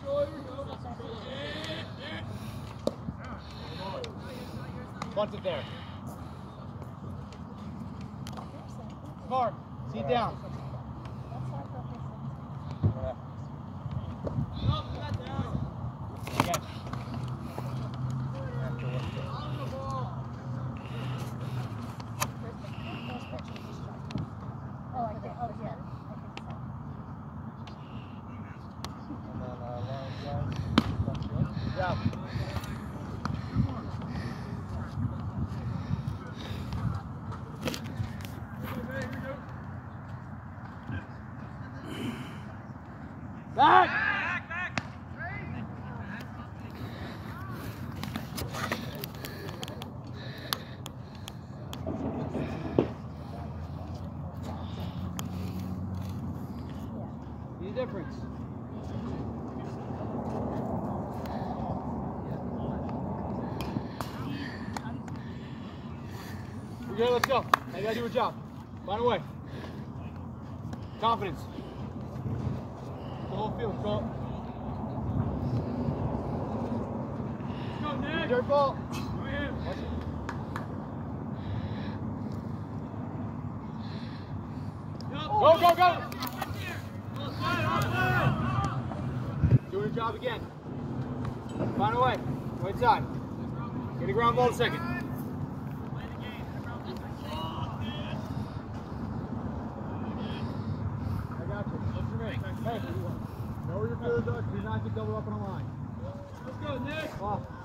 Bunch it there. Smart. Seat down. Again. Good job. Back! See the difference. We're good, let's go. Now you gotta do your job. Find a way. Confidence. The whole field, go. Let's go, Nick. Dirt ball. Go ahead. Watch it. Go, go, go. Do your job again. Find a way. Right side. Get a ground ball in a second. Hey, know where your field is, do not get double up on the line. Let's go, Nick! Off.